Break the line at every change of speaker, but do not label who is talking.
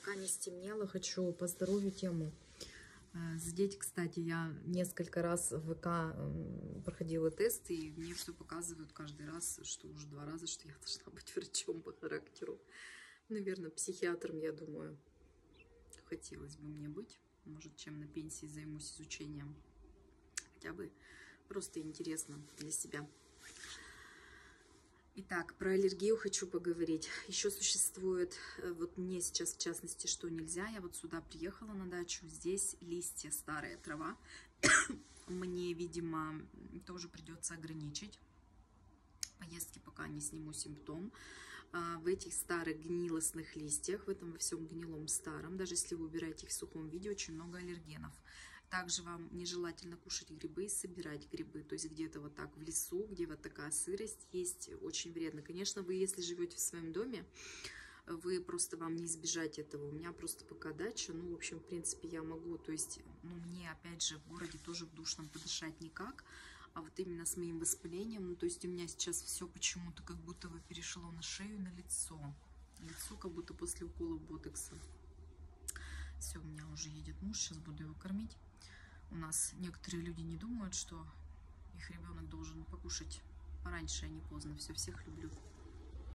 пока не стемнело, хочу по здоровью тему задеть. Кстати, я несколько раз в ВК проходила тесты, и мне все показывают каждый раз, что уже 2 раза, что я должна быть врачом по характеру. Наверное, психиатром, я думаю, хотелось бы мне быть. Может, чем на пенсии займусь изучением. Хотя бы просто интересно для себя. Итак, про аллергию хочу поговорить. Еще существует, вот мне сейчас в частности, что нельзя. Я вот сюда приехала на дачу, здесь листья, старая трава. Мне, видимо, тоже придется ограничить поездки, пока не сниму симптом. В этих старых гнилостных листьях, в этом во всем гнилом старом, даже если вы убираете их в сухом виде, очень много аллергенов. Также вам нежелательно кушать грибы и собирать грибы. То есть где-то вот так в лесу, где вот такая сырость есть, очень вредно. Конечно, вы, если живете в своем доме, вы просто, вам не избежать этого. У меня просто пока дача, ну, в общем, в принципе, я могу, то есть, ну, мне, опять же, в городе тоже в душном подышать никак, а вот именно с моим воспалением, ну, то есть у меня сейчас все почему-то как будто бы перешло на шею и на лицо. Лицо как будто после укола ботокса. Все, у меня уже едет муж, сейчас буду его кормить. У нас некоторые люди не думают, что их ребенок должен покушать пораньше, а не поздно. Все, всех люблю.